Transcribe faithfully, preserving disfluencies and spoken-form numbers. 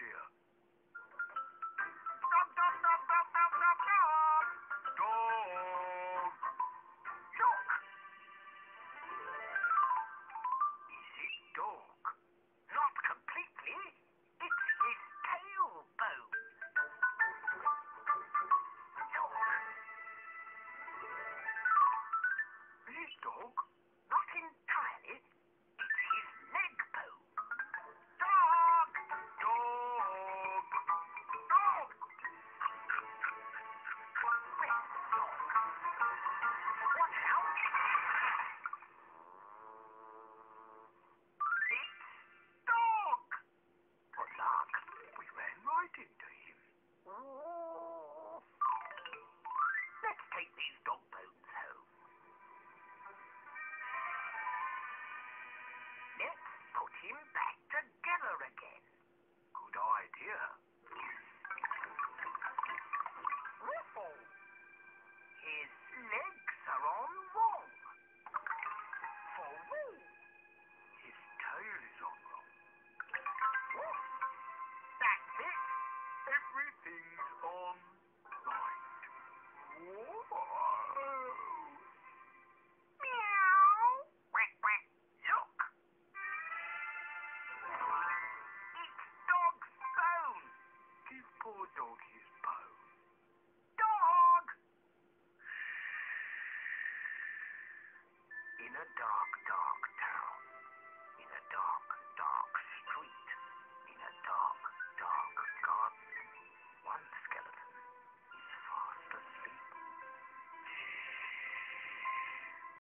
idea. Stop, stop, stop, stop, stop, stop, stop! Dog! Look! Is it dog? Not completely. It's his tailbone. Look! Is it dog? Not entirely. It's his leg bone. Dog! Dog! Dog! Where's the dog? Watch out! It's dog! What luck! We ran right into him. Let's take these dog bones home. Let's put him back together again. Good idea. Riffle. His legs are on wrong. For woo. His tail is on wrong. Woof. That's it. Everything's on right. Whoa. Meow. Quack, quack. Look. It's dog's bone. Give poor dog his bone. Dog! In a dark